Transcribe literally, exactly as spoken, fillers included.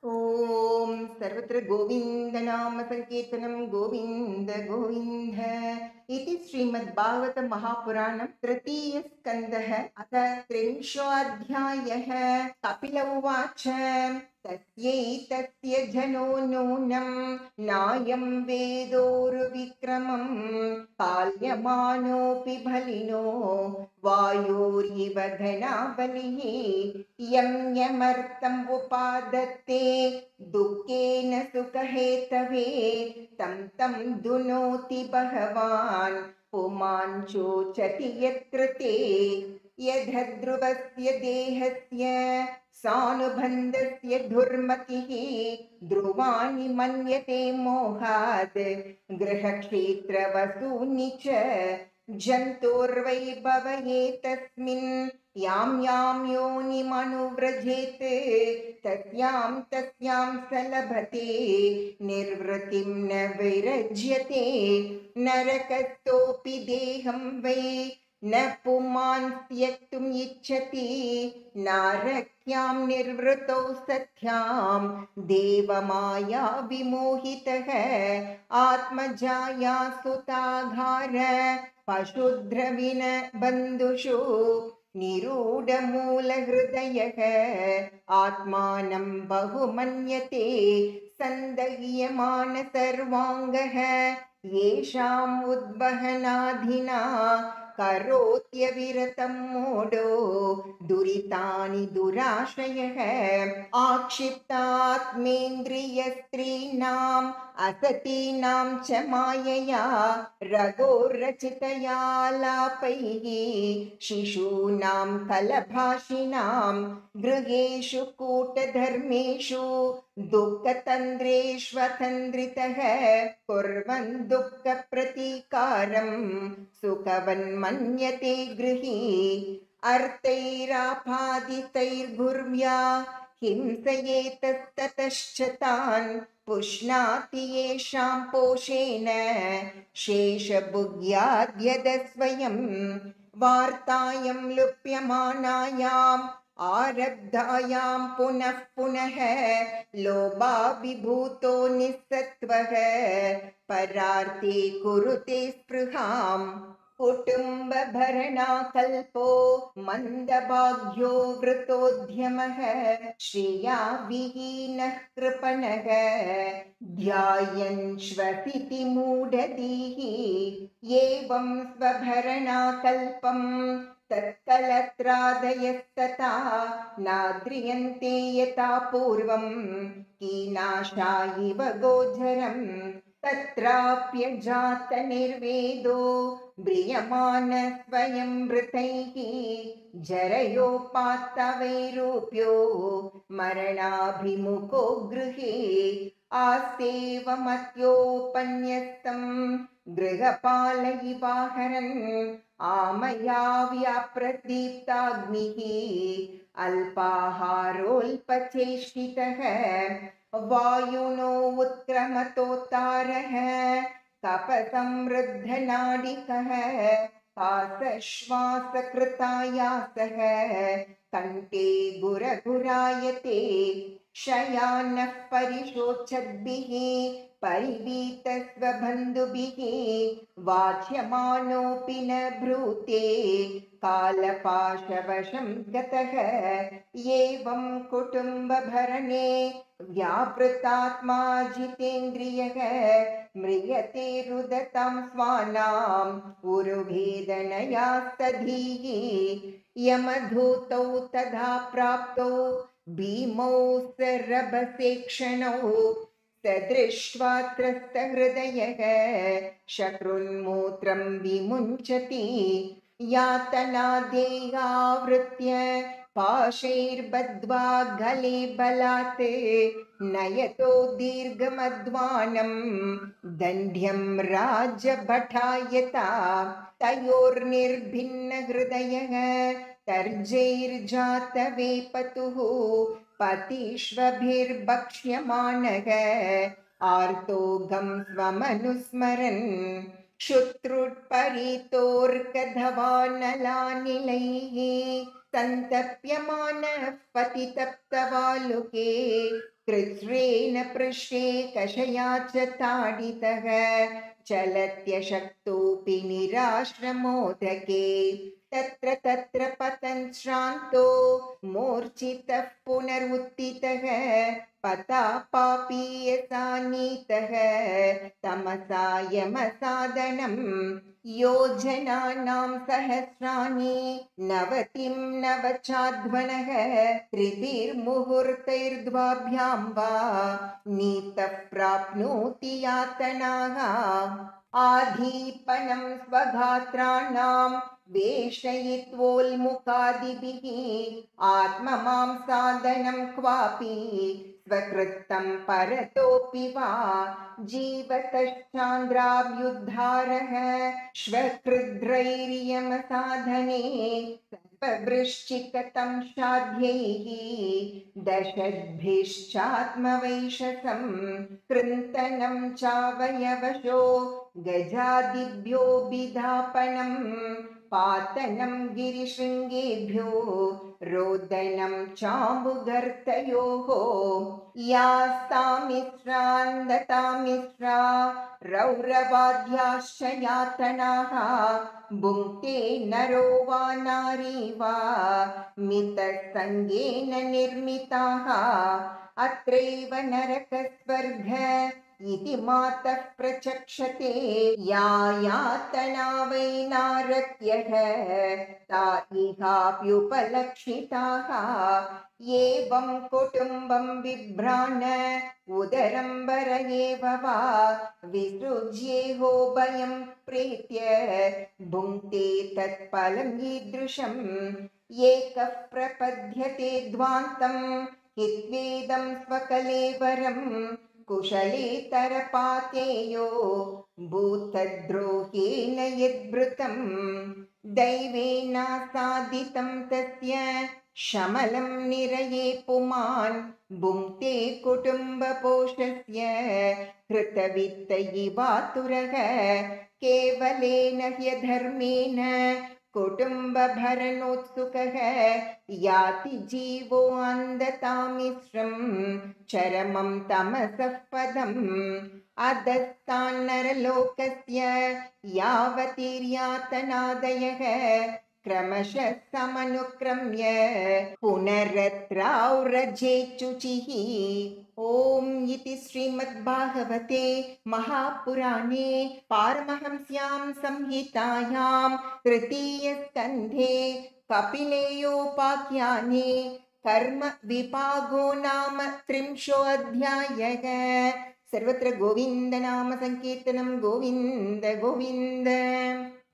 ओम सर्वत्र गोविंद नाम संकीर्तनं गोविंद गोविंद इति श्रीमद्भागवत महापुराणं तृतीय स्कंदः अथ त्रिंशोऽध्यायः। कपिल उवाच तस्यैतस्य जनो नूनं नायं वेदोरुविक्रमं पाल्यमानोऽपि बलिनो वायोरिव घनाबलिः यं यमर्थम् उपादत्ते दुःखेन सुखहेतवे तं तं दुनोति भगवान् पुमान् चोचति यत्र ते यद्ध्रुवस्य देहस्य सानुबन्धस्य दुर्मतिः ध्रुवाणि मन्यते मोहात् गृहक्षेत्रवसूनि च जन्तोर्वै भवयेतस्मिन् यां यां योनिमनुव्रजेत् तस्यां तस्यां सलभते निर्वृतिं न विरज्यते नरकस्थोऽपि देहं वै न पुमान् त्यक्तुम् इच्छति नारक्यां निर्वृतौ सत्यां देवमाया विमोहितः आत्मजाया सुताघार पशुद्रविन बन्धुषु निरूढमूलहृदयः आत्मानं बहुमन्यते सन्दह्यमान सर्वाङ्गः येषाम् उद्वहनाधिना करोत्यविरतं मूढो दुरितानि दुराशयः आक्षिप्तात्मेन्द्रियस्त्रीणाम् असतीनां च मायया रघोरचितया लापैः शिशूनां कलभाषिणां गृहेषु कूटधर्मेषु दुःखतन्द्रेष्वतन्द्रितः कुर्वन् दुःखप्रतीकारं सुखवन्मन्यते गृही अर्थैरापादितैर्भुर्व्या हिंसयेतस्ततश्च तान् पुष्णाति येषां पोषेण शेषभुग्याद्यदस्वयं वार्तायं लुप्यमानायाम् आरब्धायां पुनः पुनः लोभाभिभूतो निस्सत्वः परार्थे कुरुते स्पृहाम् कुटुम्बभरणाकल्पो मन्दभाग्यो वृतोद्यमः श्रिया विहीनः कृपणः ध्यायन् श्वसिति मूढधीः एवं स्वभरणाकल्पं तत्कलत्रादयस्तथा नाद्रियन्ते यथा पूर्वं कीनाशा इव गोचरम् तत्राप्यजातनिर्वेदो म्रियमान स्वयं मृतैः जरयोपात्तवैरूप्यो मरणाभिमुखो गृहे आस्तेवमत्योपन्यस्तं गृहपालयिवाहरन् आमया व्याप्रदीप्ताग्निः अल्पाहारोल्पचेष्टितः वायुनो उत्क्रमतोत्तारः कपसमृद्धनाडिकः कासश्वासकृतायासः कण्ठे गुरगुरायते शयानः परिशोचद्भिः परिवीतस्वबन्धुभिः वाच्यमानोऽपि न ब्रूते कालपाशवशं गतः एवं कुटुम्बभरणे व्यापृतात्मा जितेन्द्रियः म्रियते रुदतां स्वानाम् उरुभेदनयास्तधीः यमधूतौ तथा प्राप्तौ भीमौ सरभसे क्षणौ तदृष्ट्वा त्रस्तहृदयः शत्रुन्मूत्रं विमुञ्चति यातना देहावृत्य पाशैर्बद्ध्वा गले बलात् नयतो दीर्घमध्वानं दण्ड्यं राजभटायता तयोर्निर्भिन्नहृदयः तर्जैर्जातवेपतुः पतिष्वभिर्भक्ष्यमाणः आर्तोघं स्वमनुस्मरन् क्षुत्रुट्परितोर्कधवानलानिलैः सन्तप्यमानः पतितप्तवालुके कृच्छ्रेण पृष्ठे कषया च ताडितः चलत्यशक्तोऽपि निराश्रमोदके तत्र तत्र पतन् श्रान्तो मूर्छितः पुनरुत्थितः पतापापीयसा नीतः तमसा यमसादनम् योजनानां सहस्राणि नवतिं नवचाध्वनः त्रिभिर्मुहूर्तैर्द्वाभ्यां वा नीतः प्राप्नोति यातनाः आधीपनं स्वगात्राणां वेषयित्वोल्मुखादिभिः आत्ममां साधनं क्वापि स्वकृतं परतोऽपि वा जीवतश्चान्द्राभ्युद्धारः श्वकृद्रैर्यमसाधने सर्पवृश्चिकतं शाध्यैः दशद्भिश्चात्मवैशसं कृन्तनं चावयवशो गजादिभ्यो विधापनं पातनं गिरिशृङ्गेभ्यो रोदनं चाम्बुगर्तयोः यास्तामिश्रान्दतामिश्रा रौरवाद्याश्च यातनाः भुङ्क्ते नरो वा नारी वा मितसङ्गेन निर्मिताः अत्रैव नरकस्वर्ग इति मातः प्रचक्षते या यातना वै नारक्यः ता इहाप्युपलक्षिताः एवं कुटुम्बं बिभ्राण उदरं वर एव वा विसृज्येहो भयं प्रीत्य भुङ्क्ते तत्फलं ईदृशम् एकः प्रपद्यते ध्वान्तं हित्वेदं स्वकलेवरम् कुशलेतरपातेयो भूतद्रोहेण यद्भृतं दैवेन साधितं तस्य शमलं निरये पुमान् भुङ्क्ते कुटुम्बपोषस्य कृतवित्त इवातुरः केवलेन ह्यधर्मेण कुटुम्बभरणोत्सुकः याति जीवो अन्धतामिश्रं चरमं तमसः पदम् अधस्तान्नरलोकस्य यावतीर्यातनादयः क्रमशः समनुक्रम्य पुनरत्राव्रजेच्युचिः। ॐ इति श्रीमद्भागवते महापुराणे पारमहंस्यां संहितायां तृतीयस्कन्धे कपिलेयोपाख्याने कर्म विभागो नाम त्रिंशोऽध्यायः। सर्वत्र गोविन्द नाम संकीर्तनं गोविन्द गोविन्द।